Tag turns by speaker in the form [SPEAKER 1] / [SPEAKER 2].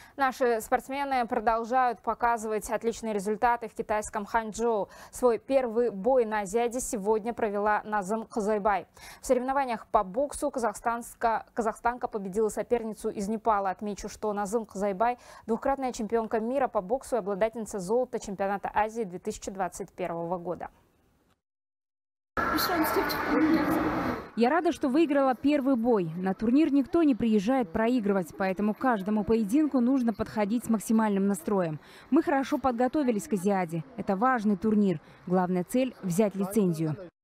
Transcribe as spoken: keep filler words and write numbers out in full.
[SPEAKER 1] Наши спортсмены продолжают показывать отличные результаты в китайском Ханчжоу. Свой первый бой на Азиаде сегодня провела Назым Кызайбай. В соревнованиях по боксу казахстанка, казахстанка победила соперницу из Непала. Отмечу, что Назым Кызайбай – двукратная чемпионка мира по боксу и обладательница золота чемпионата Азии две тысячи двадцать первого года.
[SPEAKER 2] Я рада, что выиграла первый бой. На турнир никто не приезжает проигрывать, поэтому каждому поединку нужно подходить с максимальным настроем. Мы хорошо подготовились к Азиаде. Это важный турнир. Главная цель – взять лицензию.